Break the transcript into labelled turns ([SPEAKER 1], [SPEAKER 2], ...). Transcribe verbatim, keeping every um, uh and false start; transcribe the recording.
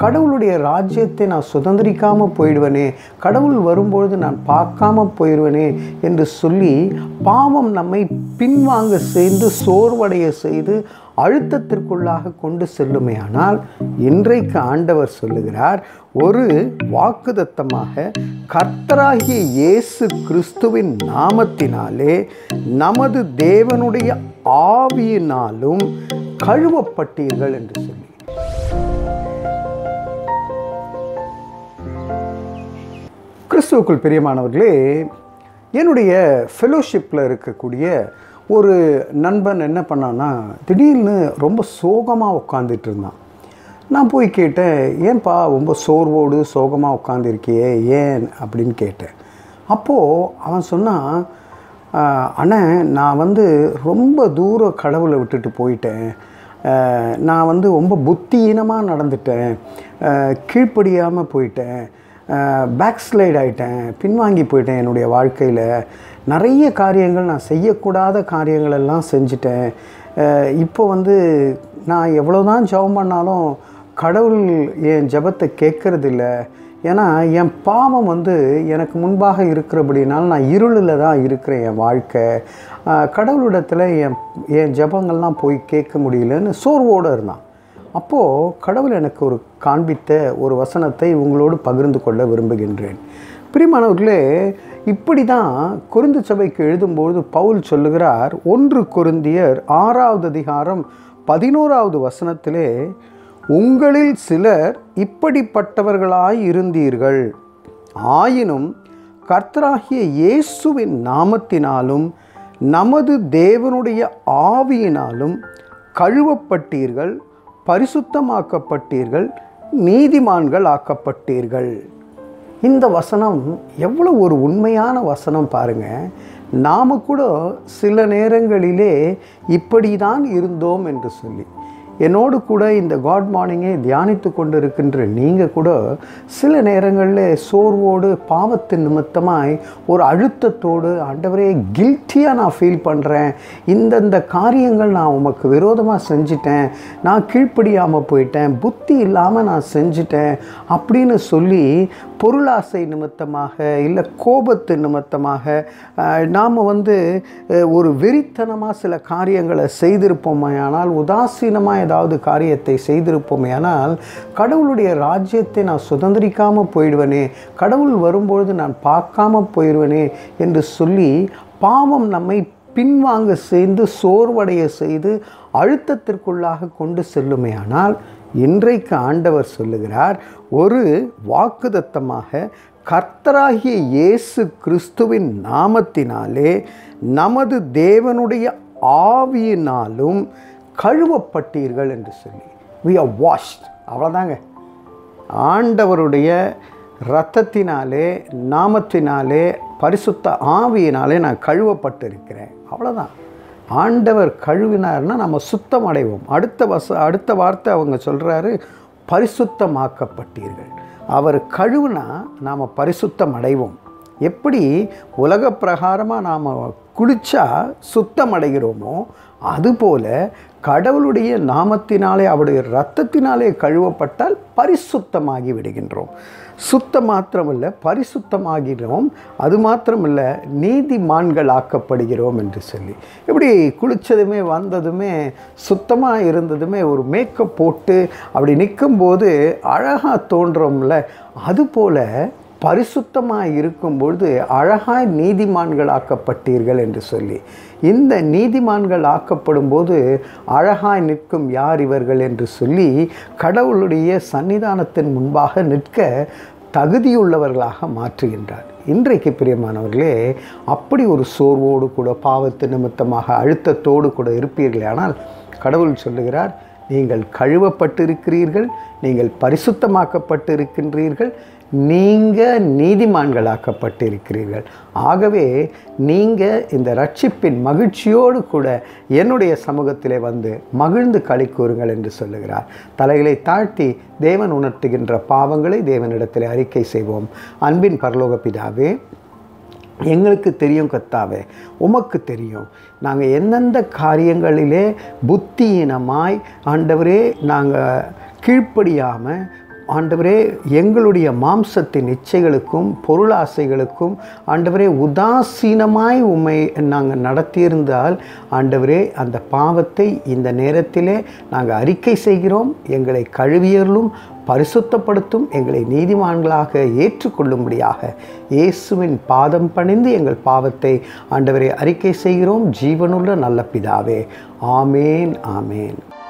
[SPEAKER 1] கடவுளுடைய ராஜ்யத்தை நான் சுதந்திரிக்காமல் போயிடுவேனே, கடவுள் வரும்பொழுது நான் பார்க்காம போயிடுவேனே என்று சொல்லி பாவம் நம்மை பின்வாங்க செய்து சோர்வடைய செய்து அழுத்தத்திற்குள்ளாக கொண்டு செல்லுமே. ஆனால் இன்றைக்கு ஆண்டவர் சொல்லுகிறார், ஒரு வாக்குத்தத்தமாக கர்த்தராகிய இயேசு கிறிஸ்துவின் நாமத்தினாலே நமது தேவனுடைய ஆவியினாலும் கழுவப்பட்டீர்கள் என்று சொல்லி. கிறிஸ்துவுக்குள் பிரியமானவர்களே, என்னுடைய ஃபெலோஷிப்பில் இருக்கக்கூடிய ஒரு நண்பன் என்ன பண்ணான்னா, திடீர்னு ரொம்ப சோகமாக உட்காந்துட்டு இருந்தான். நான் போய் கேட்டேன், ஏன்பா ரொம்ப சோர்வோடு சோகமாக உட்காந்துருக்கியே, ஏன் அப்படின்னு கேட்டேன். அப்போது அவன் சொன்னான், அண்ணன் நான் வந்து ரொம்ப தூரம் கடவுளை விட்டுட்டு போயிட்டேன், நான் வந்து ரொம்ப புத்தியீனமாக நடந்துட்டேன், கீழ்ப்படியாமல் போயிட்டேன், பேக் ஸ்லைட் ஆகிட்டேன், பின்வாங்கி போயிட்டேன், என்னுடைய வாழ்க்கையில் நிறைய காரியங்கள் நான் செய்யக்கூடாத காரியங்கள் எல்லாம் செஞ்சிட்டேன். இப்போ வந்து நான் எவ்வளோ தான் ஜெபம் பண்ணாலும் கடவுள் என் ஜெபத்தை கேட்கறதில்ல. ஏன்னா என் பாவம் வந்து எனக்கு முன்பாக இருக்கிறபடினால நான் இருளில் தான் இருக்கிறேன். என் வாழ்க்கை கடவுளிடத்தில் என் என் ஜெபங்கள்லாம் போய் கேட்க முடியலன்னு சோர்வோடு இருந்தான். அப்போது கடவுள் எனக்கு ஒரு காண்பித்த ஒரு வசனத்தை உங்களோடு பகிர்ந்து கொள்ள விரும்புகின்றேன். பிரியமானவர்களே, இப்படி தான் கொரிந்து சபைக்கு எழுதும்போது பவுல் சொல்லுகிறார். ஒன்று கொரிந்தியர் ஆறாவது அதிகாரம் பதினோராவது வசனத்திலே, உங்களில் சிலர் இப்படிப்பட்டவர்களாய் இருந்தீர்கள், ஆயினும் கர்த்தராகிய இயேசுவின் நாமத்தினாலும் நமது தேவனுடைய ஆவியினாலும் கழுவப்பட்டீர்கள், பரிசுத்தமாக்கப்பட்டீர்கள், நீதிமான்கள் ஆக்கப்பட்டீர்கள். இந்த வசனம் எவ்வளோ ஒரு உண்மையான வசனம் பாருங்கள். நாம் கூட சில நேரங்களிலே இப்படி தான் இருந்தோம் என்று சொல்லி, என்னோடு கூட இந்த காட் மார்னிங்கை தியானித்து கொண்டு இருக்கின்ற நீங்கள் கூட சில நேரங்களில் சோர்வோடு பாவத்தின் நிமித்தமாய் ஒரு அழுத்தத்தோடு, ஆண்டவரே கில்ட்டியாக நான் ஃபீல் பண்ணுறேன், இந்தந்த காரியங்கள் நான் உமக்கு விரோதமாக செஞ்சிட்டேன், நான் கீழ்ப்படியாமல் போயிட்டேன், புத்தி இல்லாமல் நான் செஞ்சிட்டேன் அப்படின்னு சொல்லி பொருளாசை நிமித்தமாக இல்லை கோபத்து நிமித்தமாக நாம் வந்து ஒரு வெறித்தனமாக சில காரியங்களை செய்திருப்போமே, ஆனால் உதாசீனமாக ஏதாவது காரியத்தை செய்திருப்போமே, ஆனால் கடவுளுடைய ராஜ்யத்தை நான் சுதந்திரிக்காமல் போயிடுவேனே, கடவுள் வரும்பொழுது நான் பார்க்காம போயிடுவேனே என்று சொல்லி பாவம் நம்மை பின்வாங்க செய்து சோர்வடைய செய்து அழுத்தத்திற்குள்ளாக கொண்டு செல்லுமே. ஆனால் இன்றைக்கு ஆண்டவர் சொல்லுகிறார், ஒரு வாக்குத்தத்தமாக கர்த்தராகிய இயேசு கிறிஸ்துவின் நாமத்தினாலே நமது தேவனுடைய ஆவியினாலும் கழுவப்பட்டீர்கள் என்று சொல்லி. we are washed. அவ்வளோதாங்க. ஆண்டவருடைய இரத்தத்தினாலே, நாமத்தினாலே, பரிசுத்த ஆவியினாலே நான் கழுவப்பட்டு இருக்கிறேன். அவ்வளோதான். ஆண்டவர் கழுவினார்னா நம்ம சுத்தம் அடைவோம். அடுத்த வச அடுத்த வார்த்தை அவங்க சொல்கிறாரு, பரிசுத்தமாக்கப்பட்டீர்கள். அவர் கழுவுனா நாம் பரிசுத்தம் அடைவோம். எப்படி உலக பிரகாரமாக நாம் குளிச்சா சுத்தம் அடைகிறோமோ, அதுபோல கடவுளுடைய நாமத்தினாலே அவருடைய இரத்தத்தினாலே கழுவப்பட்டால் பரிசுத்தமாகி விடுகின்றோம். சுத்தம் மாத்திரமில்லை, பரிசுத்தமாகிறோம். அது மாத்திரமில்லை, நீதிமான்கள் ஆக்கப்படுகிறோம் என்று சொல்லி. இப்படி குளித்ததுமே வந்ததுமே சுத்தமாக இருந்ததுமே ஒரு மேக்கப் போட்டு அப்படி நிற்கும்போது அழகாக தோன்றோம்ல, அதுபோல் பரிசுத்தமாக இருக்கும்பொழுது அழகாய் நீதிமான்கள் ஆக்கப்பட்டீர்கள் என்று சொல்லி. இந்த நீதிமான்கள் ஆக்கப்படும் போது அழகாய் நிற்கும் யார் இவர்கள் என்று சொல்லி கடவுளுடைய சன்னிதானத்தின் முன்பாக நிற்க தகுதியுள்ளவர்களாக மாற்றுகின்றார். இன்றைக்கு பிரியமானவர்களே, அப்படி ஒரு சோர்வோடு கூட பாவத்து நிமித்தமாக அழுத்தத்தோடு கூட இருப்பீர்களே, ஆனால் கடவுள் சொல்லுகிறார், நீங்கள் கழுவப்பட்டிருக்கிறீர்கள், நீங்கள் பரிசுத்தமாக்கப்பட்டு இருக்கின்றீர்கள், நீங்கள் நீதிமான்களாக்கப்பட்டிருக்கிறீர்கள். ஆகவே நீங்கள் இந்த ரட்சிப்பின் மகிழ்ச்சியோடு கூட என்னுடைய சமூகத்திலே வந்து மகிழ்ந்து களி கூறுங்கள் என்று சொல்லுகிறார். தலைகளை தாழ்த்தி தேவன் உணர்த்துகின்ற பாவங்களை தேவனிடத்தில் அறிக்கை செய்வோம். அன்பின் பரலோக பிதாவே, எங்களுக்கு தெரியும் கர்த்தாவே, உமக்கு தெரியும் நாங்கள் எந்தெந்த காரியங்களிலே புத்தியினமாய் ஆண்டவரே நாங்கள் கீழ்ப்படியாமல் ஆண்டவரே, எங்களுடைய மாம்சத்தின் இச்சைகளுக்கும் பொருளாசைகளுக்கும் ஆண்டவரே உதாசீனமாய் உம்மை நாங்கள் நடத்தியிருந்தால் ஆண்டவரே, அந்த பாவத்தை இந்த நேரத்திலே நாங்கள் அறிக்கை செய்கிறோம். எங்களை கழுவியர்களும் பரிசுத்தப்படுத்தும், எங்களை நீதிமான்களாக ஏற்றுக்கொள்ளும்படியாக இயேசுவின் பாதம் பணிந்து எங்கள் பாவத்தை ஆண்டவரை அறிக்கை செய்கிறோம். ஜீவனுள்ள நல்ல பிதாவே, ஆமேன், ஆமேன்.